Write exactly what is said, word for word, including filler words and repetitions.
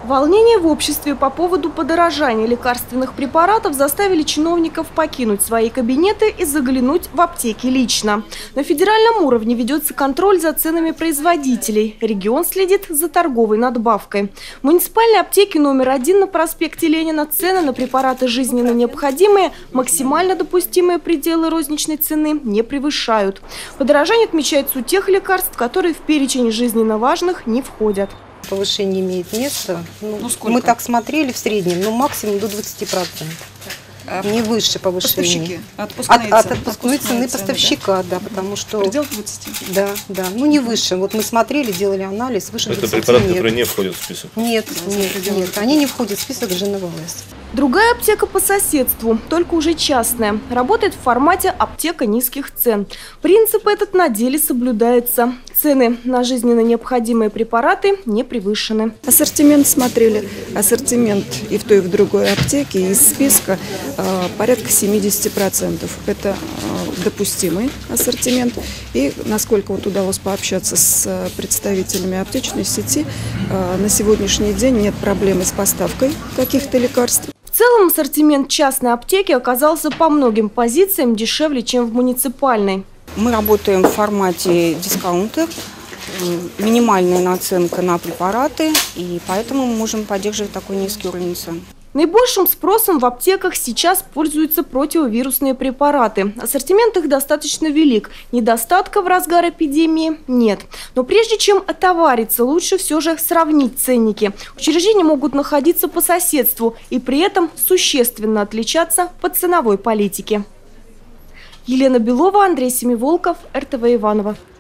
Волнения в обществе по поводу подорожания лекарственных препаратов заставили чиновников покинуть свои кабинеты и заглянуть в аптеки лично. На федеральном уровне ведется контроль за ценами производителей. Регион следит за торговой надбавкой. В муниципальной аптеке номер один на проспекте Ленина цены на препараты жизненно необходимые, максимально допустимые пределы розничной цены не превышают. Подорожание отмечается у тех лекарств, которые в перечень жизненно важных не входят. Повышение имеет место. Ну, ну, сколько? Мы так смотрели в среднем, ну максимум до двадцати процентов. А не выше повышения. Отпускной от, цены. от отпускной цены поставщика, да? Да, потому что... Предел двадцати? Да, да. Ну не выше. Вот мы смотрели, делали анализ, выше Это двадцати препараты, нет. которые не входят в список? Нет, нет, нет. Они не входят в список ЖНВЛС. Другая аптека по соседству, только уже частная. Работает в формате аптека низких цен. Принцип этот на деле соблюдается. Цены на жизненно необходимые препараты не превышены. Ассортимент смотрели. Ассортимент и в той, и в другой аптеке из списка э, порядка семидесяти процентов. Это э, допустимый ассортимент. И насколько вот удалось пообщаться с представителями аптечной сети, э, на сегодняшний день нет проблемы с поставкой каких-то лекарств. В целом ассортимент частной аптеки оказался по многим позициям дешевле, чем в муниципальной. Мы работаем в формате дискаунтер, минимальная наценка на препараты, и поэтому мы можем поддерживать такой низкий уровень цен. Наибольшим спросом в аптеках сейчас пользуются противовирусные препараты. Ассортимент их достаточно велик. Недостатка в разгар эпидемии нет. Но прежде чем отовариться, лучше все же сравнить ценники. Учреждения могут находиться по соседству и при этом существенно отличаться по ценовой политике. Елена Белова, Андрей Семиволков, эр тэ вэ Иваново.